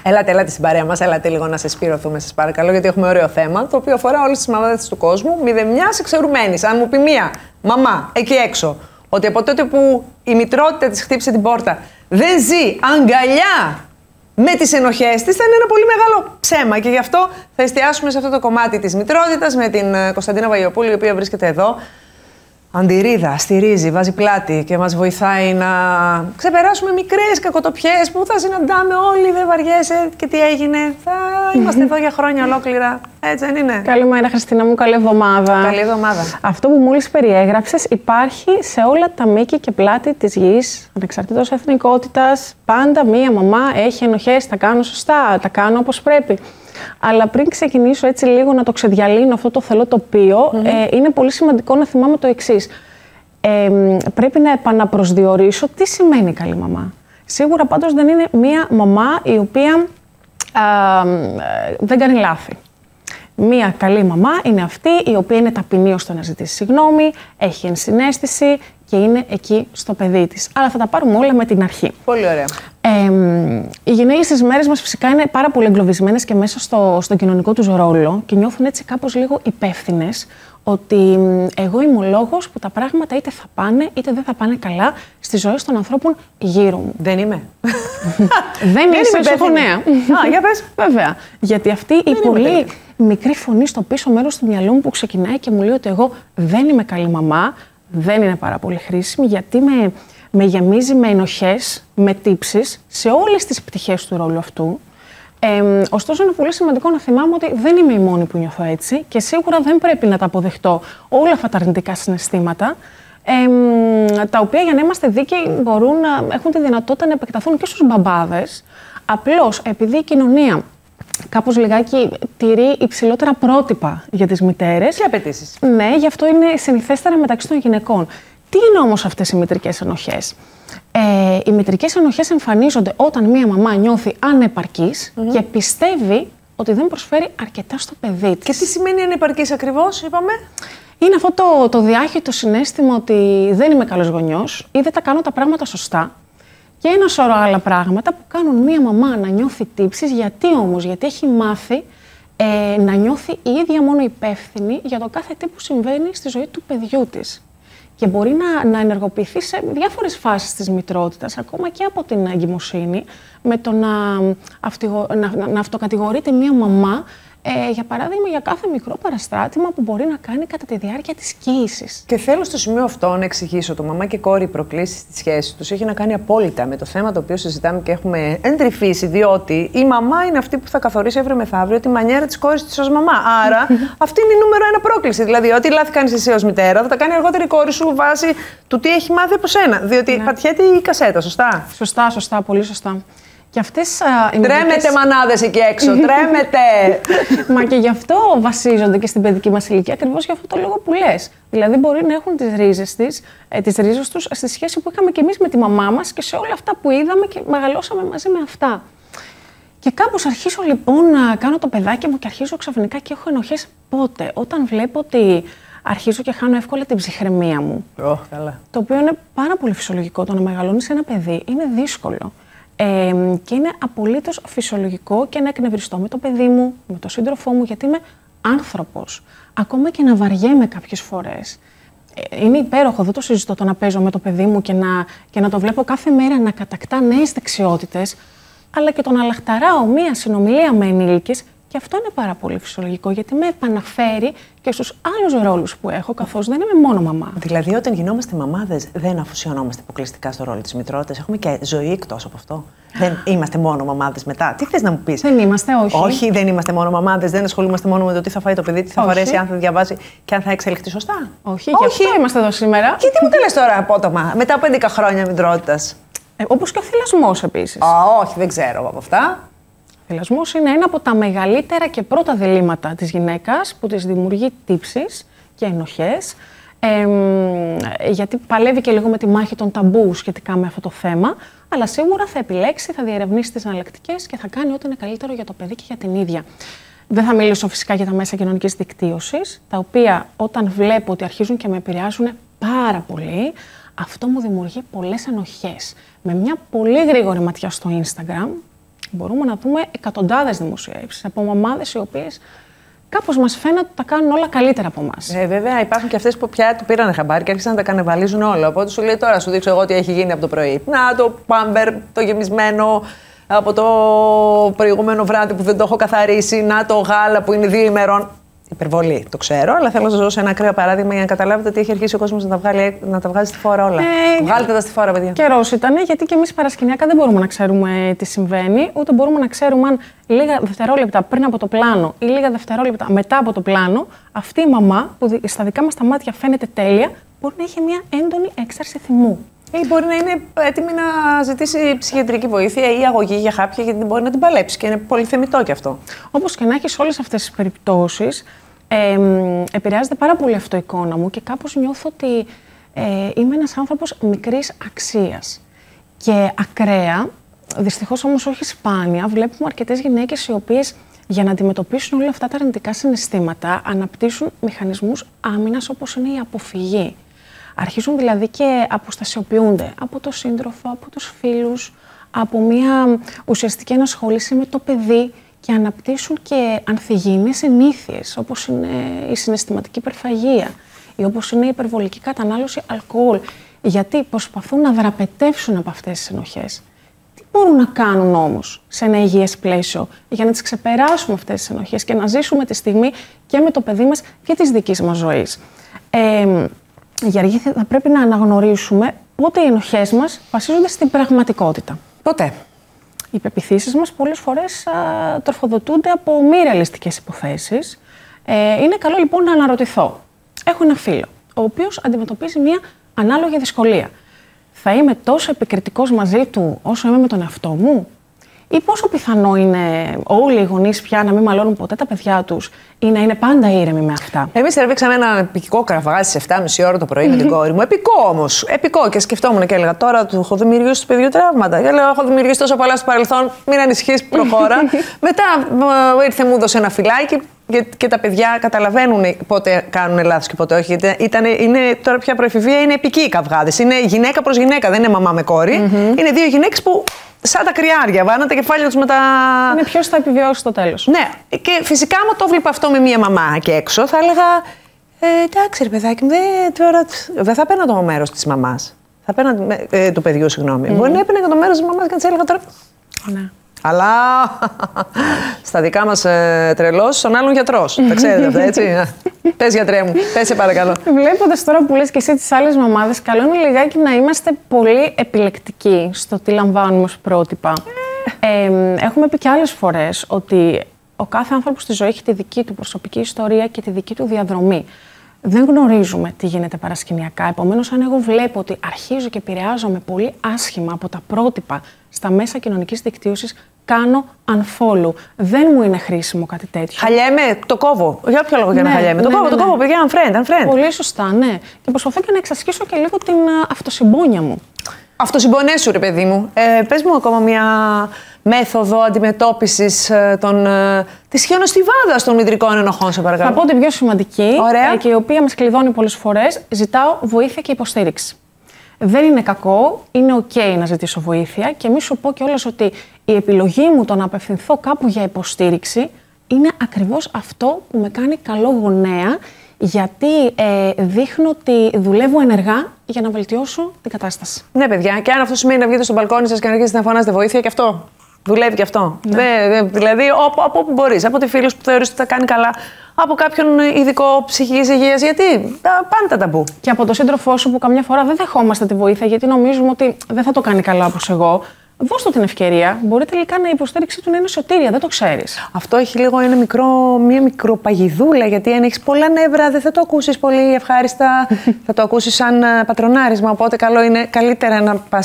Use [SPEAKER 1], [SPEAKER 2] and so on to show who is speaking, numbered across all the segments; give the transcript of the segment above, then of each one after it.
[SPEAKER 1] Ελάτε στην παρέα μας, ελάτε λίγο να συσπηρωθούμε, σας παρακαλώ, γιατί έχουμε ωραίο θέμα, το οποίο αφορά όλες τις μαμάδες του κόσμου, μηδενιάς εξαιρουμένης. Αν μου πει μία μαμά εκεί έξω, ότι από τότε που η μητρότητα της χτύπησε την πόρτα, δεν ζει αγκαλιά με τις ενοχές της, θα είναι ένα πολύ μεγάλο ψέμα. Και γι' αυτό θα εστιάσουμε σε αυτό το κομμάτι της μητρότητας με την Κωνσταντίνα Βαγιοπούλου, η οποία βρίσκεται εδώ. Αντιρρίδα, στηρίζει, βάζει πλάτη και μας βοηθάει να ξεπεράσουμε μικρές κακοτοπιές που θα συναντάμε όλοι, δεν βαριέσαι και τι έγινε. Θα είμαστε εδώ για χρόνια ολόκληρα, έτσι δεν είναι?
[SPEAKER 2] Καλημέρα Χριστίνα μου, καλή εβδομάδα.
[SPEAKER 1] Καλή εβδομάδα.
[SPEAKER 2] Αυτό που μόλις περιέγραψες υπάρχει σε όλα τα μήκη και πλάτη της γης, ανεξαρτήτως εθνικότητας. Πάντα μία μαμά έχει ενοχές, τα κάνω σωστά, τα κάνω όπως πρέπει. Αλλά πριν ξεκινήσω έτσι λίγο να το ξεδιαλύνω αυτό το θελό τοπίο, είναι πολύ σημαντικό να θυμάμαι το εξής. Πρέπει να επαναπροσδιορίσω τι σημαίνει καλή μαμά. Σίγουρα πάντως δεν είναι μία μαμά η οποία δεν κάνει λάθη. Μία καλή μαμά είναι αυτή η οποία είναι ταπεινή ώστε να ζητήσει συγγνώμη, έχει ενσυναίσθηση και είναι εκεί στο παιδί της. Αλλά θα τα πάρουμε όλα με την αρχή.
[SPEAKER 1] Πολύ ωραία.
[SPEAKER 2] Οι γυναίκες στις μέρες μας φυσικά είναι πάρα πολύ εγκλωβισμένες και μέσα στον κοινωνικό τους ρόλο και νιώθουν έτσι κάπως λίγο υπεύθυνες ότι εγώ είμαι ο λόγος που τα πράγματα είτε θα πάνε είτε δεν θα πάνε καλά στις ζωές των ανθρώπων γύρω μου.
[SPEAKER 1] Δεν είμαι.
[SPEAKER 2] Δεν είσαι γονέα.
[SPEAKER 1] Α, για πες.
[SPEAKER 2] Βέβαια. Γιατί αυτή η πολύ μικρή φωνή στο πίσω μέρος του μυαλού μου που ξεκινάει και μου λέει ότι εγώ δεν είμαι καλή μαμά, δεν είναι πάρα πολύ χρήσιμη, γιατί με γεμίζει με ενοχές, με τύψεις σε όλες τις πτυχές του ρόλου αυτού. Ωστόσο, είναι πολύ σημαντικό να θυμάμαι ότι δεν είμαι η μόνη που νιώθω έτσι και σίγουρα δεν πρέπει να τα αποδεχτώ όλα αυτά τα αρνητικά συναισθήματα, τα οποία, για να είμαστε δίκαιοι, μπορούν να έχουν τη δυνατότητα να επεκταθούν και στους μπαμπάδες. Απλώς, επειδή η κοινωνία κάπως λιγάκι τηρεί υψηλότερα πρότυπα για τις μητέρες.
[SPEAKER 1] Και απαιτήσεις.
[SPEAKER 2] Ναι, γι' αυτό είναι συνηθέστερα μεταξύ των γυναικών. Τι είναι όμως αυτές οι μητρικές ενοχές? Οι μητρικές ενοχές εμφανίζονται όταν μία μαμά νιώθει ανεπαρκής και πιστεύει ότι δεν προσφέρει αρκετά στο παιδί της.
[SPEAKER 1] Και τι σημαίνει ανεπαρκής ακριβώς, είπαμε?
[SPEAKER 2] Είναι αυτό το διάχυτο συναίσθημα ότι δεν είμαι καλός γονιός ή δεν τα κάνω τα πράγματα σωστά. Και ένα σωρό άλλα πράγματα που κάνουν μία μαμά να νιώθει τύψεις. Γιατί όμως? Γιατί έχει μάθει να νιώθει η ίδια μόνο υπεύθυνη για το κάθε τι που συμβαίνει στη ζωή του παιδιού της. Και μπορεί να ενεργοποιηθεί σε διάφορες φάσεις της μητρότητας, ακόμα και από την εγκυμοσύνη, με το να αυτοκατηγορείται μία μαμά, για παράδειγμα, για κάθε μικρό παραστράτημα που μπορεί να κάνει κατά τη διάρκεια της κύησης.
[SPEAKER 1] Και θέλω στο σημείο αυτό να εξηγήσω το μαμά και κόρη προκλήσεις στη σχέση τους έχει να κάνει απόλυτα με το θέμα το οποίο συζητάμε και έχουμε εντρυφήσει, διότι η μαμά είναι αυτή που θα καθορίσει αύριο μεθαύριο τη μανιέρα της κόρης της ως μαμά. Άρα αυτή είναι η νούμερο ένα πρόκληση. Δηλαδή, ό,τι λάθη κάνεις εσύ ως μητέρα, θα τα κάνει αργότερη η κόρη σου βάσει του τι έχει μάθει από σένα. Διότι πατιέται η κασέτα, σωστά.
[SPEAKER 2] Σωστά, πολύ σωστά. Και αυτές,
[SPEAKER 1] τρέμετε μανάδες εκεί έξω, τρέμετε!
[SPEAKER 2] Μα και γι' αυτό βασίζονται και στην παιδική μας ηλικία, ακριβώς για αυτό το λόγο που λες. Δηλαδή, μπορεί να έχουν τις ρίζες τους στη σχέση που είχαμε και εμείς με τη μαμά μας και σε όλα αυτά που είδαμε και μεγαλώσαμε μαζί με αυτά. Και κάπως αρχίζω λοιπόν να κάνω το παιδάκι μου και αρχίζω ξαφνικά και έχω ενοχές. Πότε? Όταν βλέπω ότι αρχίζω και χάνω εύκολα την ψυχραιμία μου.
[SPEAKER 1] Καλά.
[SPEAKER 2] Το οποίο είναι πάρα πολύ φυσιολογικό. Το να μεγαλώνεις ένα παιδί είναι δύσκολο. Και είναι απολύτως φυσιολογικό και να εκνευριστώ με το παιδί μου, με τον σύντροφό μου, γιατί είμαι άνθρωπος. Ακόμα και να βαριέμαι κάποιες φορές. Είναι υπέροχο, δεν το συζητώ, το να παίζω με το παιδί μου και να το βλέπω κάθε μέρα να κατακτά νέες δεξιότητες, αλλά και το να λαχταράω μία συνομιλία με ενήλικες. Και αυτό είναι πάρα πολύ φυσιολογικό, γιατί με επαναφέρει και στους άλλους ρόλους που έχω, καθώς δεν είμαι μόνο μαμά.
[SPEAKER 1] Δηλαδή, όταν γινόμαστε μαμάδες, δεν αφοσιωνόμαστε αποκλειστικά στο ρόλο της μητρότητας. Έχουμε και ζωή εκτός από αυτό. Δεν είμαστε μόνο μαμάδες μετά. Τι θες να μου πεις?
[SPEAKER 2] Δεν είμαστε, όχι.
[SPEAKER 1] Όχι, δεν είμαστε μόνο μαμάδες. Δεν ασχολούμαστε μόνο με το τι θα φάει το παιδί, τι θα φορέσει, αν θα διαβάσει και αν θα εξελιχθεί σωστά.
[SPEAKER 2] Όχι, γι' αυτό είμαστε εδώ σήμερα.
[SPEAKER 1] Και τι μου τα λες τώρα απότομα, μετά από 11 χρόνια μητρότητας?
[SPEAKER 2] Όπως και ο θυλασμός επίσης.
[SPEAKER 1] Όχι, δεν ξέρω από αυτά.
[SPEAKER 2] Ο θυλασμός είναι ένα από τα μεγαλύτερα και πρώτα διλήμματα της γυναίκας που της δημιουργεί τύψεις και ενοχές, γιατί παλεύει και λίγο με τη μάχη των ταμπού σχετικά με αυτό το θέμα, αλλά σίγουρα θα επιλέξει, θα διερευνήσει τις εναλλακτικές και θα κάνει ό,τι είναι καλύτερο για το παιδί και για την ίδια. Δεν θα μιλήσω φυσικά για τα μέσα κοινωνικής δικτύωσης, τα οποία όταν βλέπω ότι αρχίζουν και με επηρεάζουν πάρα πολύ, αυτό μου δημιουργεί πολλές ενοχές. Με μια πολύ γρήγορη ματιά στο Instagram, Μπορούμε να δούμε εκατοντάδες δημοσιεύσεις από μαμάδες οι οποίες κάπως μας φαίνεται ότι τα κάνουν όλα καλύτερα από εμάς.
[SPEAKER 1] Βέβαια, υπάρχουν και αυτές που πια του πήραν χαμπάρι και άρχισαν να τα κανεβαλίζουν όλα. Οπότε σου λέει τώρα, σου δείξω εγώ τι έχει γίνει από το πρωί. Να το πάμπερ, το γεμισμένο από το προηγούμενο βράδυ που δεν το έχω καθαρίσει. Να το γάλα που είναι 2 ημερών. Υπερβολή, το ξέρω, αλλά θέλω να σας δώσω ένα ακραίο παράδειγμα για να καταλάβετε ότι έχει αρχίσει ο κόσμος να τα βγάζει στη φόρα όλα. Βγάλτε τα στη φόρα, παιδιά.
[SPEAKER 2] Καιρός ήταν, γιατί και εμείς παρασκηνιακά δεν μπορούμε να ξέρουμε τι συμβαίνει, ούτε μπορούμε να ξέρουμε αν λίγα δευτερόλεπτα πριν από το πλάνο ή λίγα δευτερόλεπτα μετά από το πλάνο, αυτή η μαμά που στα δικά μας τα μάτια φαίνεται τέλεια, μπορεί να έχει μια έντονη έξαρση θυμού.
[SPEAKER 1] Ή μπορεί να είναι έτοιμη να ζητήσει ψυχιατρική βοήθεια ή αγωγή για χάπια, γιατί μπορεί να την παλέψει και είναι πολύ θεμιτό κι αυτό.
[SPEAKER 2] Όπως και να έχει, σε όλες αυτές τις περιπτώσεις, επηρεάζεται πάρα πολύ αυτό η εικόνα μου και κάπως νιώθω ότι είμαι ένας άνθρωπος μικρής αξίας και ακραία, δυστυχώς όμως όχι σπάνια, βλέπουμε αρκετές γυναίκες οι οποίες για να αντιμετωπίσουν όλα αυτά τα αρνητικά συναισθήματα αναπτύσσουν μηχανισμούς άμυνας όπως είναι η αποφυγή. Αρχίζουν δηλαδή και αποστασιοποιούνται από το σύντροφο, από τους φίλους, από μια ουσιαστική ενασχόληση με το παιδί και αναπτύσσουν και ανθυγιεινές συνήθειες, όπως είναι η συναισθηματική υπερφαγία ή όπως είναι η υπερβολική κατανάλωση αλκοόλ, γιατί προσπαθούν να δραπετεύσουν από αυτές τις ενοχές. Τι μπορούν να κάνουν όμως σε ένα υγιές πλαίσιο για να τις ξεπεράσουμε αυτές τις ενοχές και να ζήσουμε τη στιγμή και με το παιδί μας και της δικής μας ζωής. Γιαργή, θα πρέπει να αναγνωρίσουμε πότε οι ενοχές μας βασίζονται στην πραγματικότητα.
[SPEAKER 1] Ποτέ.
[SPEAKER 2] Οι πεποιθήσεις μας πολλές φορές τροφοδοτούνται από μη ρεαλιστικές υποθέσεις. Είναι καλό λοιπόν να αναρωτηθώ. Έχω ένα φίλο, ο οποίος αντιμετωπίζει μια ανάλογη δυσκολία. Θα είμαι τόσο επικριτικός μαζί του όσο είμαι με τον εαυτό μου? Ή πόσο πιθανό είναι όλοι οι γονείς πια να μην μαλώνουν ποτέ τα παιδιά τους ή να είναι πάντα ήρεμοι με αυτά?
[SPEAKER 1] Εμείς τραβήξαμε ένα επικό κραυγά στις 7:30 ώρα το πρωί με την κόρη μου. Επικό όμως. Επικό. Και σκεφτόμουν και έλεγα τώρα του έχω δημιουργήσει του παιδιού τραύματα. Και λέω: έχω δημιουργήσει τόσο πολλά στο παρελθόν. Μην ανησυχείς, προχώρα. Μετά ήρθε, μου έδωσε ένα φυλάκι και τα παιδιά καταλαβαίνουν πότε κάνουν λάθος και πότε όχι. Είναι τώρα πια προεφηβεία, είναι επικοί οι καυγάδες. Είναι γυναίκα προς γυναίκα, δεν είναι μαμά με κόρη. Είναι δύο γυναίκες που σαν τα κρυάρια, βάνε τα κεφάλια τους με τα.
[SPEAKER 2] Είναι ποιος θα επιβιώσει στο τέλος.
[SPEAKER 1] Ναι, και φυσικά άμα το βλέπω αυτό με μία μαμά και έξω, θα έλεγα: εντάξει, ρε παιδάκι μου, δεν θα παίρνα το μέρος της μαμάς. Θα παίρνα του παιδιού, συγγνώμη. Μπορεί να έπαιρνε και το μέρος της μαμάς και να της έλεγα τώρα.
[SPEAKER 2] Ναι.
[SPEAKER 1] Αλλά στα δικά μας τρελός, στον άλλον γιατρός. Τα ξέρετε αυτά, έτσι. Πες, γιατρέ μου, πες σε παρακαλώ.
[SPEAKER 2] Βλέποντας τώρα που λες και εσύ τις άλλες μαμάδες, καλό είναι λιγάκι να είμαστε πολύ επιλεκτικοί στο τι λαμβάνουμε ως πρότυπα. Έχουμε πει και άλλες φορές ότι ο κάθε άνθρωπος στη ζωή έχει τη δική του προσωπική ιστορία και τη δική του διαδρομή. Δεν γνωρίζουμε τι γίνεται παρασκηνιακά. Επομένως, αν εγώ βλέπω ότι αρχίζω και επηρεάζομαι πολύ άσχημα από τα πρότυπα στα μέσα κοινωνικής δικτύωσης, κάνω unfollow. Δεν μου είναι χρήσιμο κάτι τέτοιο.
[SPEAKER 1] Χαλιέμαι, το κόβω. Για ποιο λόγο για να χαλιέμαι? Το κόβω, παιδιά, unfriend.
[SPEAKER 2] Πολύ σωστά, ναι. Και προσπαθώ και να εξασκήσω και λίγο την αυτοσυμπόνια μου.
[SPEAKER 1] Αυτοσυμπονέσου, ρε παιδί μου. Πες μου ακόμα μια μέθοδο αντιμετώπισης της χιονοστιβάδας των μητρικών ενοχών, σε παρακαλώ.
[SPEAKER 2] Θα πω την πιο σημαντική και η οποία μας κλειδώνει πολλές φορές. Ζητάω βοήθεια και υποστήριξη. Δεν είναι κακό, είναι ok να ζητήσω βοήθεια και μη σου πω κιόλας ότι η επιλογή μου το να απευθυνθώ κάπου για υποστήριξη είναι ακριβώς αυτό που με κάνει καλό γονέα, γιατί δείχνω ότι δουλεύω ενεργά για να βελτιώσω την κατάσταση.
[SPEAKER 1] Ναι, παιδιά, και αν αυτό σημαίνει να βγείτε στο μπαλκόνι σας και να αρχίσετε να φωνάζετε βοήθεια, και αυτό. Δουλεύει και αυτό. Ναι. Δηλαδή, από όπου μπορείς, από τη φίλη που θεωρείς ότι θα κάνει καλά, από κάποιον ειδικό ψυχικής υγείας, γιατί πάνε τα ταμπού.
[SPEAKER 2] Και από το σύντροφό σου που καμιά φορά δεν δεχόμαστε τη βοήθεια, γιατί νομίζουμε ότι δεν θα το κάνει καλά όπως εγώ. Δώσ' του την ευκαιρία. Μπορεί τελικά να η υποστήριξη του να είναι σωτήρια, δεν το ξέρεις.
[SPEAKER 1] Αυτό έχει λίγο μια μικροπαγιδούλα, γιατί αν έχεις πολλά νεύρα, δεν θα το ακούσεις πολύ ευχάριστα. Θα το ακούσεις σαν πατρονάρισμα. Οπότε καλύτερα να πας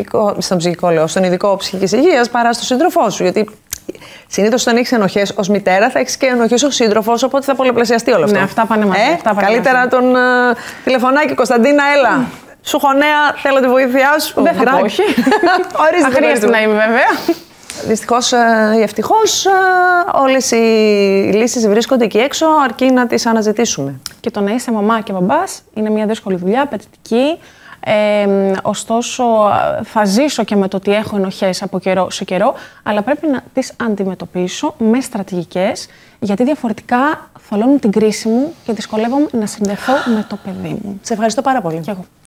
[SPEAKER 1] στον ειδικό ψυχικής υγείας παρά στον σύντροφό σου. Γιατί συνήθως όταν έχεις ενοχές ως μητέρα, θα έχεις και ενοχές ως σύντροφος, οπότε θα πολλαπλασιαστεί όλο αυτό.
[SPEAKER 2] Ναι, αυτά πάνε μαζί.
[SPEAKER 1] Καλύτερα να τον τηλεφωνάκι, Κωνσταντίνα, έλα. Σου έχω νέα, θέλω τη βοήθειά σου.
[SPEAKER 2] Δεν θα πω όχι. Αχρίαστη να είμαι, βέβαια.
[SPEAKER 1] Δυστυχώς ή ευτυχώς, όλες οι λύσεις βρίσκονται εκεί έξω, αρκεί να τις αναζητήσουμε.
[SPEAKER 2] Και το να είσαι μαμά και μπαμπάς είναι μια δύσκολη δουλειά, απαιτητική. Ωστόσο, θα ζήσω και με το ότι έχω ενοχές από καιρό σε καιρό, αλλά πρέπει να τις αντιμετωπίσω με στρατηγικές, γιατί διαφορετικά θολώνουν την κρίση μου και δυσκολεύομαι να συνδεθώ με το παιδί μου.
[SPEAKER 1] Σε ευχαριστώ πάρα πολύ.
[SPEAKER 2] Και εγώ.